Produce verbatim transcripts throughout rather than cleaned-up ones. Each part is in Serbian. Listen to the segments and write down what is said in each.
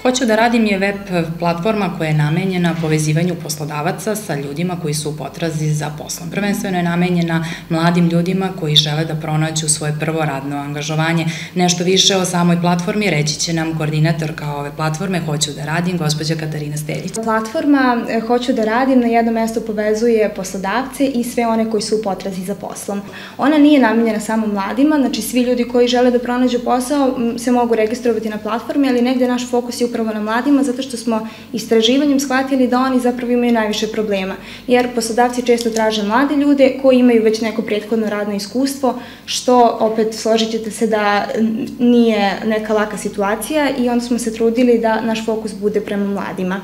Hoću da radim je web platforma koja je namenjena povezivanju poslodavaca sa ljudima koji su u potrazi za poslom. Prvenstveno je namenjena mladim ljudima koji žele da pronađu svoje prvo radno angažovanje. Nešto više o samoj platformi reći će nam koordinatorka ove platforme Hoću da radim, gospođa Katarina Stelić. Platforma Hoću da radim na jednom mestu povezuje poslodavce i sve one koji su u potrazi za poslom. Ona nije namenjena samo mladima, znači svi ljudi koji žele da pronađu posao se mogu registrovati na platformi, ali negde naš fokus je upravo na mladima, zato što smo istraživanjem shvatili da oni zapravo imaju najviše problema. Jer poslodavci često traže mlade ljude koji imaju već neko prethodno radno iskustvo, što opet složit ćete se da nije neka laka situacija i onda smo se trudili da naš fokus bude prema mladima.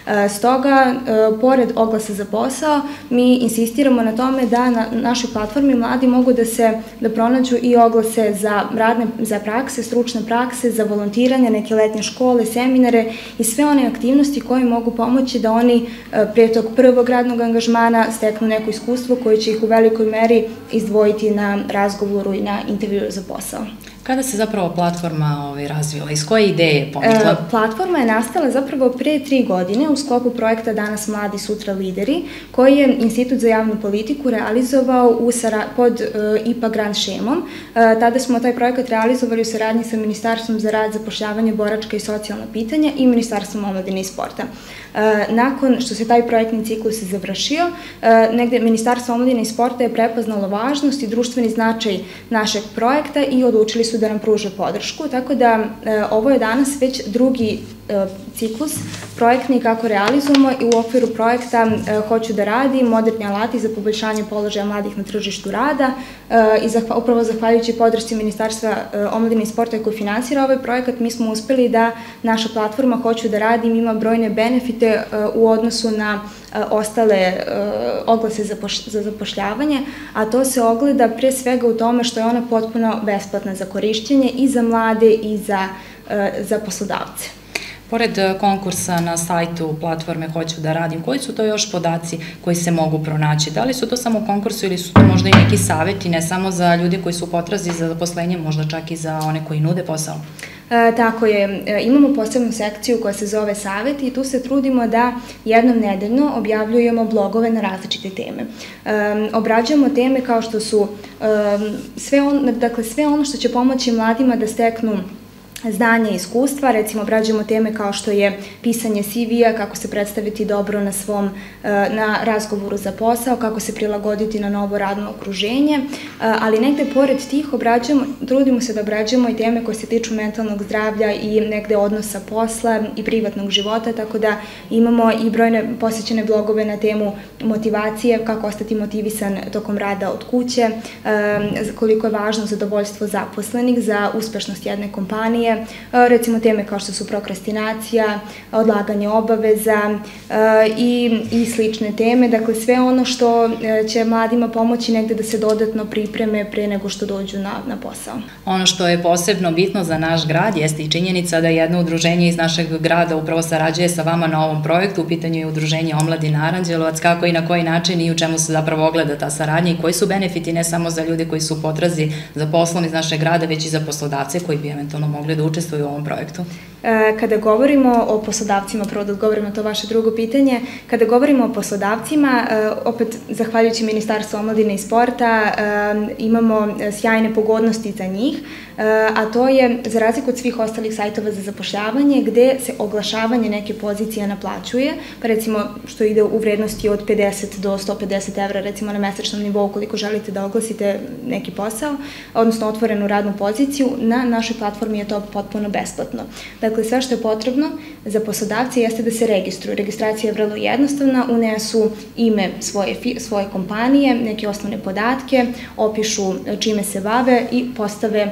Stoga, pored oglasa za posao, mi insistiramo na tome da na našoj platformi mladi mogu da se da pronađu i oglase za radne, za prakse, stručne prakse, za volontiranje, neke letnje škole, seminare i sve one aktivnosti koje mogu pomoći da oni pre tog prvog radnog angažmana steknu neko iskustvo koje će ih u velikoj meri izdvojiti na razgovoru i na intervjuu za posao. Kada se zapravo platforma razvila? Iz koje ideje je ponikla? Platforma je nastala zapravo pre tri godine u sklopu projekta Danas mladi, sutra lideri, koji je Institut za javnu politiku realizovao pod I P A grant šemom. Tada smo taj projekat realizovali u saradnji sa Ministarstvom za rad, zapošljavanje, boračka i socijalna pitanja i Ministarstvom omladine i sporta. Nakon što se taj projektni ciklus završio, negde Ministarstvo omladine i sporta je prepoznalo važnost i društveni značaj našeg projekta i odlučili su da nam pruže podršku, tako da ovo je danas već drugi ciklus projektni kako realizujemo i u okviru projekta Hoću da radim, moderni alati za poboljšanje položaja mladih na tržištu rada i upravo zahvaljujući podršci Ministarstva omladine i sporta koji finansira ovaj projekat, mi smo uspeli da naša platforma Hoću da radim ima brojne benefite u odnosu na ostale oglase za zapošljavanje, a to se ogleda pre svega u tome što je ona potpuno besplatna za korišćenje i za mlade i za poslodavce. Pored konkursa na sajtu platforme Hoću da radim, koji su to još podaci koji se mogu pronaći? Da li su to samo konkursi ili su to možda i neki saveti, ne samo za ljude koji su u potrazi za zaposlenje, možda čak i za one koji nude posao? Tako je, imamo posebnu sekciju koja se zove Savet i tu se trudimo da jednom nedeljno objavljujemo blogove na različite teme. Obrađujemo teme kao što su sve ono što će pomoći mladima da steknu znanje i iskustva, recimo obrađujemo teme kao što je pisanje C V-a, kako se predstaviti dobro na svom, na razgovoru za posao, kako se prilagoditi na novo radno okruženje, ali negde pored tih obrađujemo, trudimo se da obrađujemo i teme koje se tiču mentalnog zdravlja i negde odnosa posla i privatnog života, tako da imamo i brojne posvećene blogove na temu motivacije, kako ostati motivisan tokom rada od kuće, koliko je važno zadovoljstvo zaposlenih za uspešnost jedne kompanije, recimo teme kao što su prokrastinacija, odlaganje obaveza i slične teme, dakle sve ono što će mladima pomoći negde da se dodatno pripreme pre nego što dođu na posao. Ono što je posebno bitno za naš grad jeste i činjenica da jedno udruženje iz našeg grada upravo sarađuje sa vama na ovom projektu, u pitanju je udruženje Omladina Aranđelovac, kako i na koji način i u čemu se zapravo ogleda ta saradnja i koji su benefiti ne samo za ljude koji su u potrazi za poslom iz našeg grada, već i za poslodavce koji bi eventualno mogli da učestvuju u ovom projektu? Kada govorimo o poslodavcima, prvo da odgovorim na to vaše drugo pitanje, kada govorimo o poslodavcima, opet zahvaljujući Ministarstvu omladine i sporta imamo sjajne pogodnosti za njih, a to je za razliku od svih ostalih sajtova za zapošljavanje gde se oglašavanje neke pozicije naplaćuje, pa recimo što ide u vrednosti od pedeset do sto pedeset evra recimo na mesečnom nivou ukoliko želite da oglasite neki posao, odnosno otvorenu radnu poziciju, na našoj platformi je to potpuno besplatno. Dakle, sve što je potrebno za poslodavce jeste da se registruju. Registracija je vrlo jednostavna, unesu ime svoje kompanije, neke osnovne podatke, opišu čime se bave i postave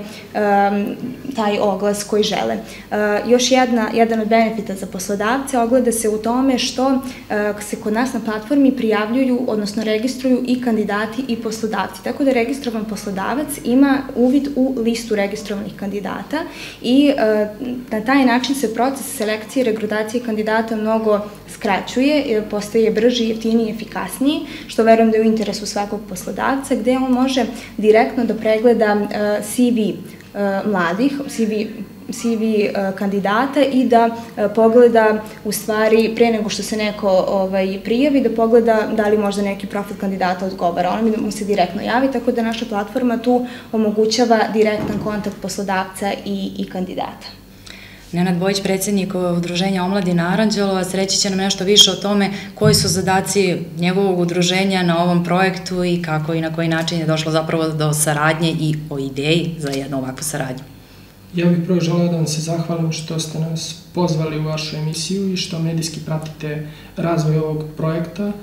taj oglas koji žele. Još jedan od benefita za poslodavce ogleda se u tome što se kod nas na platformi prijavljuju, odnosno registruju i kandidati i poslodavci. Tako da registrovan poslodavac ima uvid u listu registrovanih kandidata i na taj način se proces selekcije i regrutacije kandidata mnogo skraćuje, postaje brži, jeftiniji i efikasniji, što verujem da je u interesu svakog poslodavca, gde on može direktno da pregleda C V mladih, C V C V kandidata i da pogleda u stvari pre nego što se neko ovaj, prijavi, da pogleda da li možda neki profil kandidata odgovara. On mu se direktno javi, tako da naša platforma tu omogućava direktan kontakt poslodavca i, i kandidata. Nenad Bojić, predsjednik Udruženja Omladina Aranđelovac, reći će nam nešto više o tome koji su zadaci njegovog udruženja na ovom projektu i kako i na koji način je došlo zapravo do saradnje i o ideji za jednu ovakvu saradnju. Ja bih prvo želeo da vam se zahvalim što ste nas pozvali u vašu emisiju i što medijski pratite razvoj ovog projekta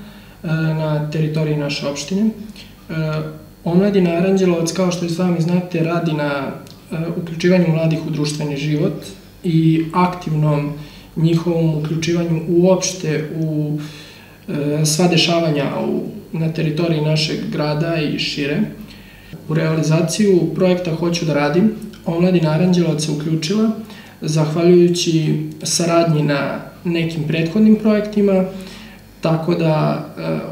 na teritoriji naše opštine. Omladina Aranđelovac, kao što i sami znate, radi na uključivanju mladih u društveni život i aktivnom njihovom uključivanju uopšte u sva dešavanja na teritoriji našeg grada i šire. U realizaciju projekta Hoću da radim Omladina Aranđelovac se uključila zahvaljujući saradnji na nekim prethodnim projektima, tako da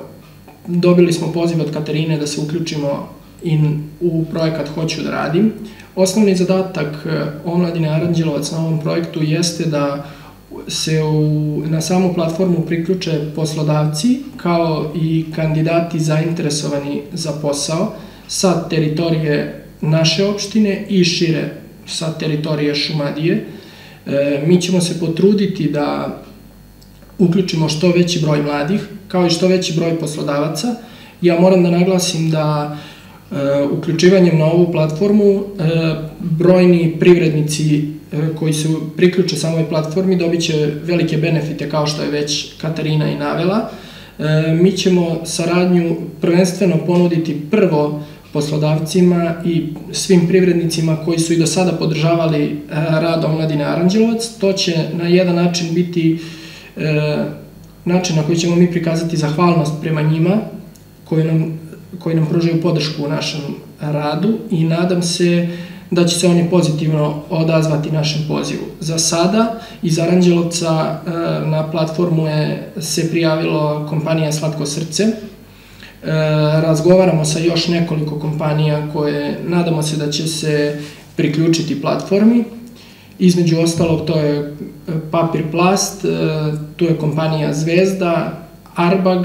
dobili smo poziv od Katarine da se uključimo i u projekat Hoću da radim. Osnovni zadatak Omladine Aranđelovac na ovom projektu jeste da se u, na samu platformu priključe poslodavci kao i kandidati zainteresovani za posao sa teritorije naše opštine i šire sa teritorije Šumadije. E, mi ćemo se potruditi da uključimo što veći broj mladih, kao i što veći broj poslodavaca. Ja moram da naglasim da e, uključivanjem na ovu platformu e, brojni privrednici e, koji se priključe samoj platformi dobit će velike benefite, kao što je već Katarina i navela. E, mi ćemo saradnju prvenstveno ponuditi prvo poslodavcima i svim privrednicima koji su i do sada podržavali rad Omladine Aranđelovac. To će na jedan način biti e, način na koji ćemo mi prikazati zahvalnost prema njima koji nam, koji nam pružaju podršku u našem radu i nadam se da će se oni pozitivno odazvati našem pozivu. Za sada iz Aranđelovca e, na platformu je se prijavilo kompanija Slatko srce. E, razgovaramo sa još nekoliko kompanija koje nadamo se da će se priključiti platformi. Između ostalog to je Papir Plast, e, tu je kompanija Zvezda, Arbag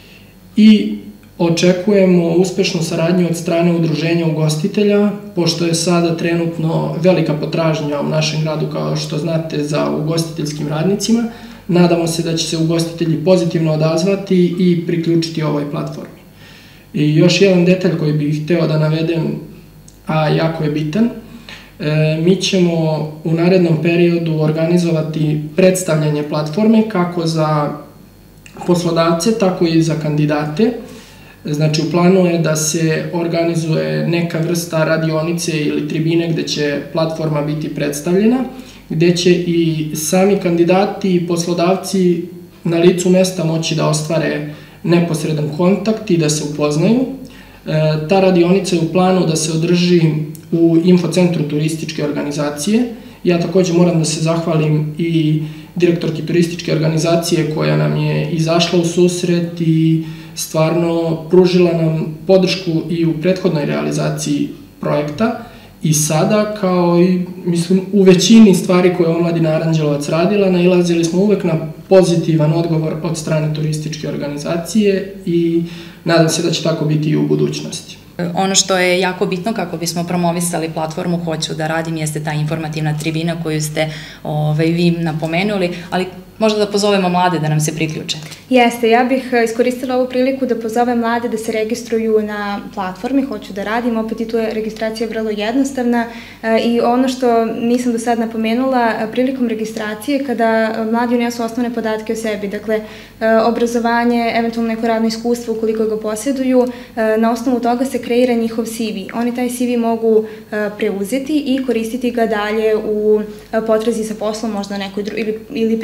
i očekujemo uspešnu saradnju od strane udruženja ugostitelja, pošto je sada trenutno velika potražnja u našem gradu, kao što znate, za ugostiteljskim radnicima. Nadamo se da će se ugostitelji pozitivno odazvati i priključiti ovoj platformi. I još jedan detalj koji bih hteo da navedem, a jako je bitan, e, mi ćemo u narednom periodu organizovati predstavljanje platforme kako za poslodavce, tako i za kandidate. Znači, u planu je da se organizuje neka vrsta radionice ili tribine gde će platforma biti predstavljena, gde će i sami kandidati i poslodavci na licu mesta moći da ostvare neposredan kontakt i da se upoznaju. E, ta radionica je u planu da se održi u infocentru turističke organizacije. Ja takođe moram da se zahvalim i direktorki turističke organizacije koja nam je izašla u susret i stvarno pružila nam podršku i u prethodnoj realizaciji projekta i sada, kao i mislim u većini stvari koje je Omladina Aranđelovac radila, nailazili smo uvek na pozitivan odgovor od strane turističke organizacije i nadam se da će tako biti i u budućnosti. Ono što je jako bitno kako bismo promovisali platformu Hoću da radim jeste ta informativna tribina koju ste ovaj, vi napomenuli, ali možda da pozovemo mlade da nam se priključe. Jeste, ja bih iskoristila ovu priliku da pozovem mlade da se registruju na platformi Hoću da radim, opet i tu je registracija vrlo jednostavna i ono što nisam do sad napomenula, prilikom registracije kada mladi unesu osnovne podatke o sebi, dakle obrazovanje, eventualno neko radno iskustvo ukoliko ga posjeduju, na osnovu toga se kreira njihov C V. Oni taj C V mogu preuzeti i koristiti ga dalje u potrazi sa poslom, možda nekoj ili, ili prijavljivanju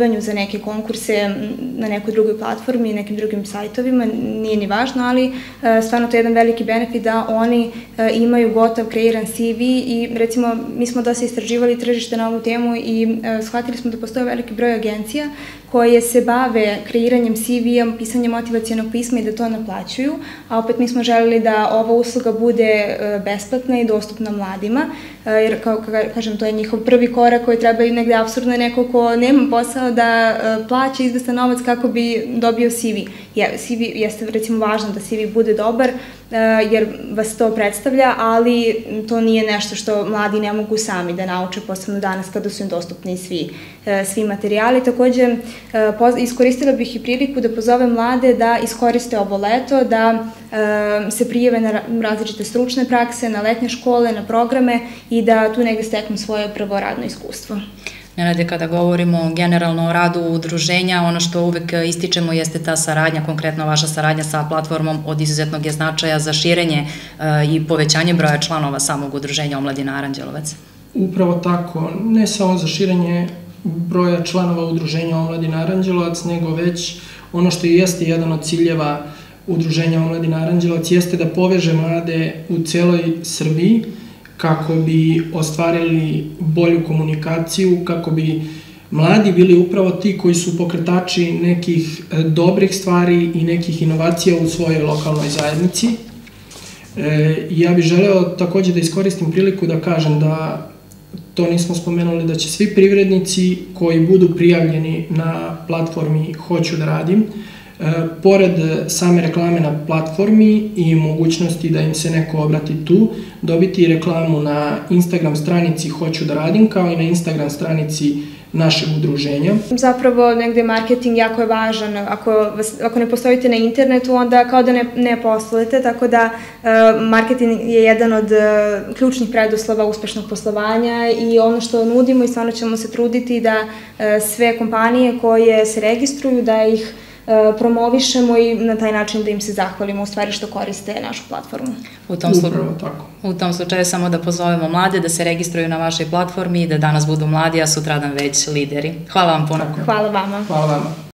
prijavljivanju za neke konkurse na nekoj drugoj platformi, nekim drugim sajtovima, nije ni važno, ali stvarno to je jedan veliki benefit da oni imaju gotov kreiran C V i recimo mi smo dosta istraživali tržište na ovu temu i shvatili smo da postoje veliki broj agencija koje se bave kreiranjem C V-a, pisanjem motivacijonog pisma i da to naplaćuju, a opet mi smo želeli da ova usluga bude besplatna i dostupna mladima, jer kao kažem, to je njihov prvi korak koji treba i negde apsurdno neko ko nema posao da plaća izvestan novac kako bi dobio C V. C V jeste recimo važno da C V bude dobar jer vas to predstavlja, ali to nije nešto što mladi ne mogu sami da nauče, posebno danas kada su im dostupni svi, svi materijali. Takođe, iskoristila bih i priliku da pozovem mlade da iskoriste ovo leto, da se prijave na različite stručne prakse, na letnje škole, na programe i da tu negde steknu svoje prvo radno iskustvo. Nenade, kada govorimo generalno o radu udruženja, ono što uvek ističemo jeste ta saradnja, konkretno vaša saradnja sa platformom od izuzetnog je značaja za širenje i povećanje broja članova samog udruženja Omladina Aranđelovac. Upravo tako, ne samo za širenje broja članova udruženja Omladina Aranđelovac, nego već ono što jeste jedan od ciljeva udruženja Omladina Aranđelovac jeste da poveže mlade u celoj Srbiji kako bi ostvarili bolju komunikaciju, kako bi mladi bili upravo ti koji su pokretači nekih dobrih stvari i nekih inovacija u svojoj lokalnoj zajednici. Ja bih želeo takođe da iskoristim priliku da kažem da to nismo spomenuli, da će svi privrednici koji budu prijavljeni na platformi Hoću da radim, pored same reklame na platformi i mogućnosti da im se neko obrati tu, dobiti reklamu na Instagram stranici Hoću da radim, kao i na Instagram stranici našeg udruženja. Zapravo, negde marketing jako je važan. Ako ne postojite na internetu, onda kao da ne poslujete, tako da marketing je jedan od ključnih preduslova uspešnog poslovanja i ono što nudimo i stvarno ćemo se truditi da sve kompanije koje se registruju, da ih promovišemo i na taj način da im se zahvalimo u stvari što koriste našu platformu. Upravo tako. U tom slučaju samo da pozovemo mlade da se registruju na vašoj platformi i da danas budu mladi, a sutradan već lideri. Hvala vam puno. Hvala vama. Hvala vama.